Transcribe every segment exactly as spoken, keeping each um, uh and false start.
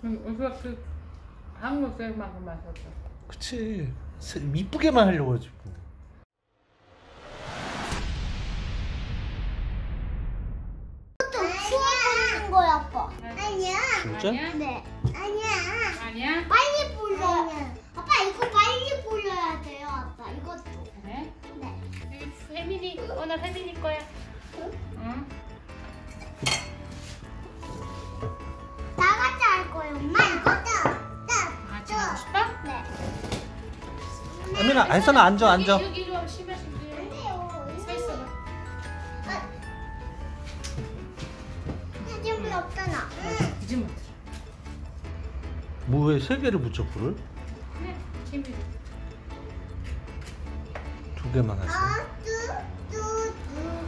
응, 그 한국 쌀만큼 맛있어. 그치. 이쁘게만 하려고 하지 뭐. 추워지는 거야, 아빠. 아니야. 진짜? 아니야? 네. 아니야. 아니야? 빨리 불러. 아빠 이거 빨리 불러야 돼요, 아빠. 이것도. 그래? 네. 혜민이 오늘 혜민이 거야. 응. 다 같이 할 거예요, 엄마. 이것도. 같이 하고 싶어? 네. 혜민아, 혜선아 앉아, 앉아. 여기 여기 좀 심해 심해. 안 돼요. 서 있어. 준비 없잖아. 이제 못. 무에 세 개를 붙여 불을? 그래. 재미. 두 개만 하지. 아, 뚜, 뚜, 뚜.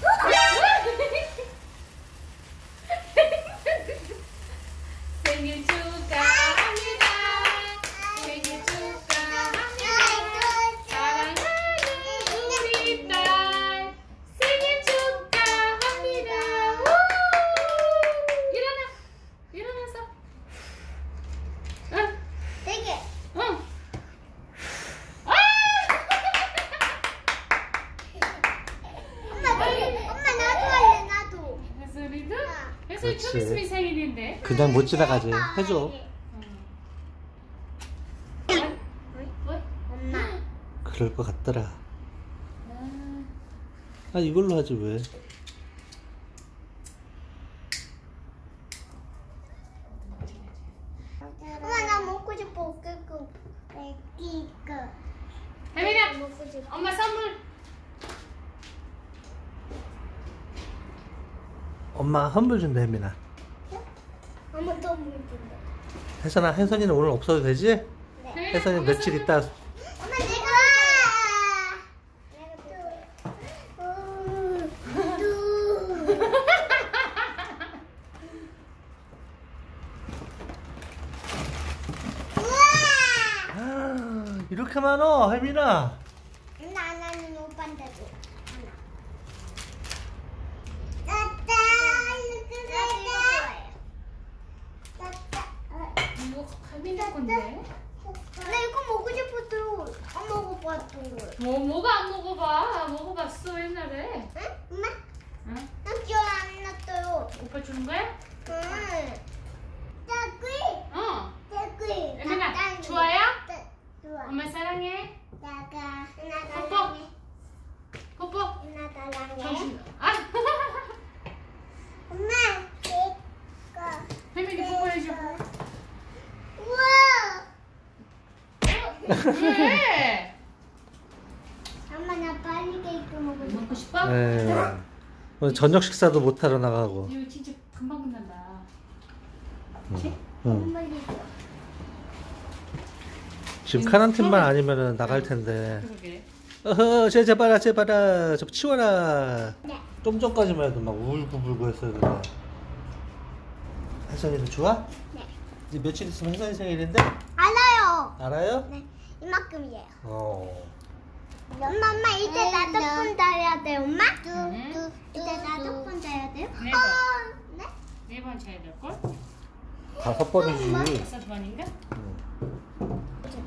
생일 축하합니다. 생일 축하합니다. 사랑하는 우리 딸 생일 축하합니다. 우! 일어나. 일어나서. 응. 네 개. 응. 엄마, 엄마 나도 할래, 나도. 혜솔이도? 혜솔이 그렇지. 좀 있으면 생일인데. 그냥 못 지나가지. 해줘. 뭐? 엄마. 그럴 것 같더라. 아, 이걸로 하지 왜? 엄마 나 먹고 싶어. 깨끗. 깨끗. 혜민아, 먹고 싶어. 엄마 선물. 엄마 선물 준다, 혜민아. 엄마 더 물준다. 혜선아, 혜선이는 오늘 없어도 되지? 네. 혜선이 엄마 며칠 선물. 있다. 엄마 내가. 내가 또. 또. 우와. 아, 이렇게 많어, 혜민아. 나는 오빠한테 줘. 하나. 따따. 이렇게 따따. 이거 혜민이 건데. 나 이거 먹고 싶어도 안 먹어봤던 걸. 뭐 뭐가 안 먹어봐. 먹어봤어 옛날에. 응? 엄마? 응? 나 기억 안 났어요. 오빠 주는 거야? 응. 짜귀. 어. 짜귀. 혜민아, 좋아요? 좋아. 엄마 사랑해. 나가. 나 뽀뽀. 사랑해. 뽀뽀. 나 사랑해. 정신. 아. 엄마. 이거. 혜민이 뽀뽀해줘. 우와. 왜? 엄마 나 빨리 케이크 먹고 싶어. 먹고 싶어? 네. 오늘 저녁 식사도 못 하러 나가고. 이거 진짜 금방 끝난다. 응. 엄마 이거. 지금 카ran틴만 아니면은 나갈 텐데. 그러게. 어허, 쟤 제발아, 제발아, 좀 치워라. 네. 좀 전까지만 해도 막 울고불고 했어야 되는데. 혜선이도 좋아? 네. 이제 며칠 있으면 혜선이 생일인데? 알아요. 알아요? 네. 이만큼이에요. 어. 엄마, 엄마 이제 다섯 번 자야 돼, 엄마? 응. 이제 다섯 번 자야 돼요? 네 어, 번. 네? 네 번 차야 될 걸? 다섯 번이지. 다섯 번인가? 응.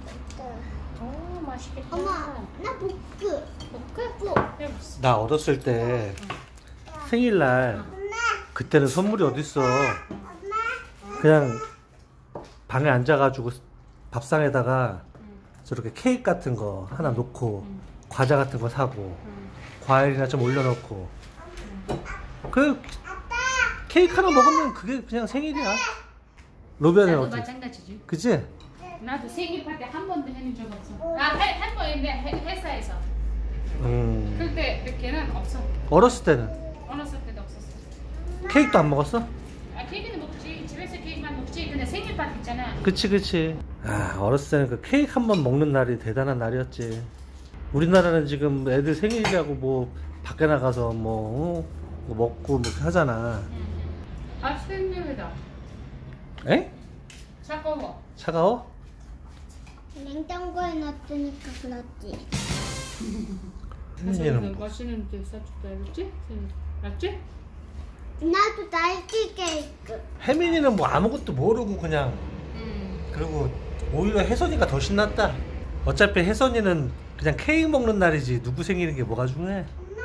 오 맛있겠다. 엄마, 나 복구. 볶음? 해봤어. 나 어렸을 때 생일날 엄마, 그때는 선물이 어딨어. 엄마. 그냥 방에 앉아가지고 밥상에다가 저렇게 케이크 같은 거 하나 놓고 과자 같은 거 사고 과일이나 좀 올려놓고 그 케이크 하나 먹으면 그게 그냥 생일이야. 로비아는 나도 어때? 마찬가지지. 그치? 나도 생일 파티 한 번도 해본 적 없어. 아한 번인데 회- 회사에서. 음. 그때 그때는 없어. 어렸을 때는 어렸을 때도 없었어. 케이크도 안 먹었어? 아 케이크는 먹지. 집에서 케이크만 먹지. 근데 생일 파티 있잖아. 그치 그치. 아, 어렸을 때는 그 케이크 한 번 먹는 날이 대단한 날이었지. 우리나라는 지금 애들 생일이라고 뭐 밖에 나가서 뭐, 어? 뭐 먹고 뭐 이렇게 하잖아. 아 생일이다. 에? 차가워. 차가워? 냉장고에 넣었으니까 그렇지. 생일은 뭐. 맛있는 데 사줬다 그랬지? 맞지? 나도 날개 케이크. 혜민이는 뭐 아무것도 모르고 그냥 음. 그리고 오히려 혜선이가 더 신났다. 어차피 혜선이는 그냥 케이크 먹는 날이지 누구 생일인 게 뭐가 중요해.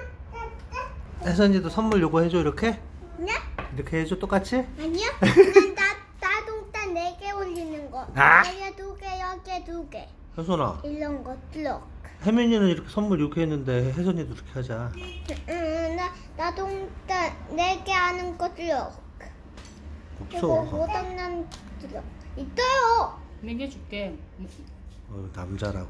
혜선이도 선물 요구해줘 이렇게? 네? 이렇게 해줘 똑같이? 아니요. 그냥 나 나동탄 네 개 올리는 거. 아! 여기 두 개, 여기 두 개. 혜선아 이런 거 쭉. 혜민이는 이렇게 선물 요구했는데 혜선이도 이렇게 하자. 응, 나 나동탄 네 개 하는 거 쭉. 그리고 없어. 모당난 쭉. 있어요. 내게 줄게. 어, 남자라고.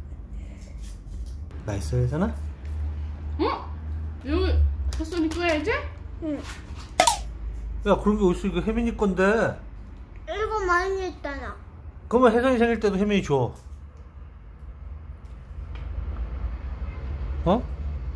나 있어 혜선아? 어? 여기 햇선이 거야 이제? 응. 야 그런 게 어딨어. 이거 혜민이 건데. 이거 많이 했잖아. 그러면 혜선이 생일 때도 혜민이 줘. 어?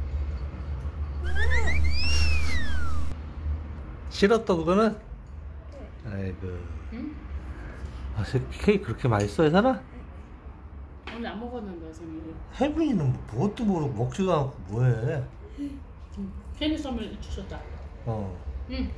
싫었어 그거는? 아이고. 응? 아, 새 케이크 그렇게 맛있어 혜선아? 오늘 안 먹었는데 생일이. 혜민이는 뭐 뭣도 모르고 먹지도 않고 뭐해. 생일 선물 주셨다. 어 응.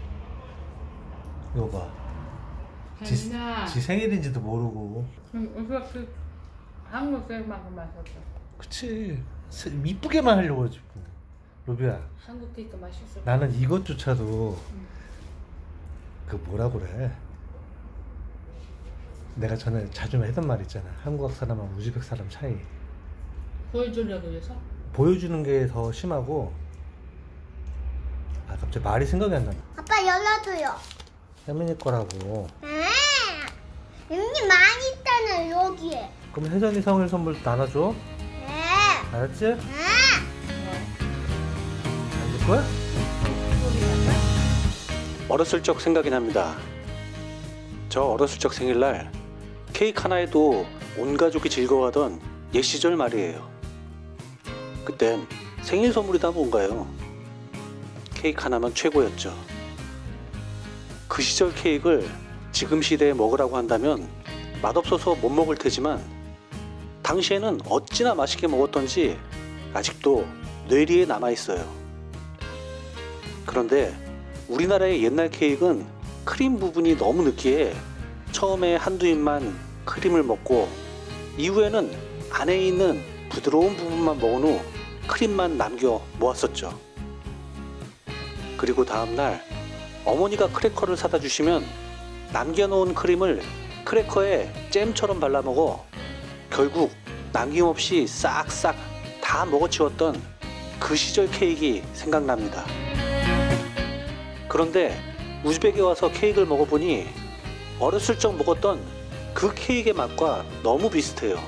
이거 봐. 지, 혜민아. 지 생일인지도 모르고. 응, 우리가 그 한국 생만큼 맛있었어. 그치. 세- 이쁘게만 하려고 하지 뭐. 로비야 한국 케이크 맛있어. 나는 이것조차도 응. 그 뭐라 그래. 내가 전에 자주 했던 말 있잖아. 한국 사람하고 우즈벡 사람 차이. 보여주려고 해서? 보여주는 게 더 심하고. 아 갑자기 말이 생각이 안 나네. 아빠 열어줘요. 혜민이 거라고. 아, 여기 많이 있잖아 여기에. 그럼 혜선이 생일 선물 나눠줘. 네. 알았지? 아, 안 줄 거야? 어렸을 적 생각이 납니다. 저 어렸을 적 생일날 케이크 하나에도 온 가족이 즐거워하던 옛 시절 말이에요. 그땐 생일 선물이다 뭔가요. 케이크 하나면 최고였죠. 그 시절 케이크를 지금 시대에 먹으라고 한다면 맛없어서 못 먹을 테지만 당시에는 어찌나 맛있게 먹었던지 아직도 뇌리에 남아있어요. 그런데 우리나라의 옛날 케이크는 크림 부분이 너무 느끼해 처음에 한두 입만 크림을 먹고 이후에는 안에 있는 부드러운 부분만 먹은 후 크림만 남겨 모았었죠. 그리고 다음날 어머니가 크래커를 사다 주시면 남겨놓은 크림을 크래커에 잼처럼 발라 먹어 결국 남김없이 싹싹 다 먹어치웠던 그 시절 케이크 생각납니다. 그런데 우즈벡에 와서 케이크를 먹어보니 어렸을 적 먹었던 그 케이크의 맛과 너무 비슷해요.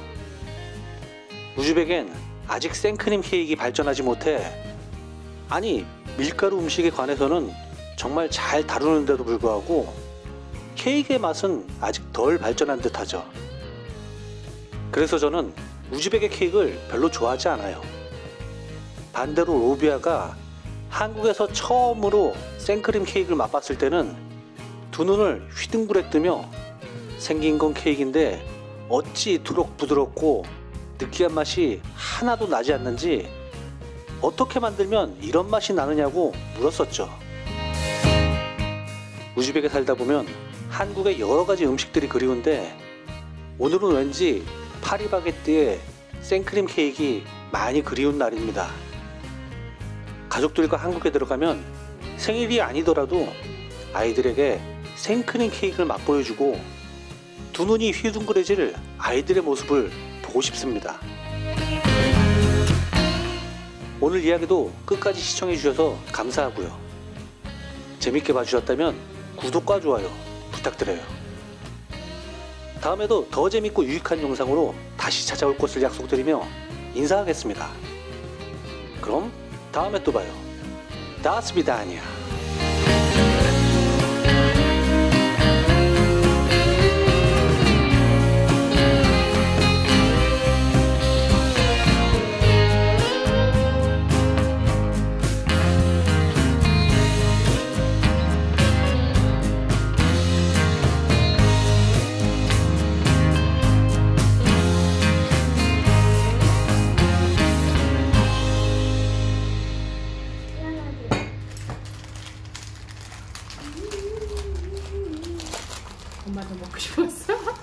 우즈벡엔 아직 생크림 케이크가 발전하지 못해 아니 밀가루 음식에 관해서는 정말 잘 다루는데도 불구하고 케이크의 맛은 아직 덜 발전한 듯하죠. 그래서 저는 우즈벡의 케이크를 별로 좋아하지 않아요. 반대로 로비아가 한국에서 처음으로 생크림 케이크를 맛봤을 때는 두 눈을 휘둥그레 뜨며 생긴 건 케이크인데 어찌 이토록 부드럽고 느끼한 맛이 하나도 나지 않는지 어떻게 만들면 이런 맛이 나느냐고 물었었죠. 우즈벡에 살다 보면 한국의 여러 가지 음식들이 그리운데 오늘은 왠지 파리바게뜨에 생크림 케이크가 많이 그리운 날입니다. 가족들과 한국에 들어가면 생일이 아니더라도 아이들에게 생크림 케이크를 맛보여주고 두 눈이 휘둥그레질 아이들의 모습을 보고 싶습니다. 오늘 이야기도 끝까지 시청해 주셔서 감사하고요. 재밌게 봐주셨다면 구독과 좋아요 부탁드려요. 다음에도 더 재밌고 유익한 영상으로 다시 찾아올 것을 약속드리며 인사하겠습니다. 그럼 다음에 또 봐요. 다스비다니아. 먹고 싶었어?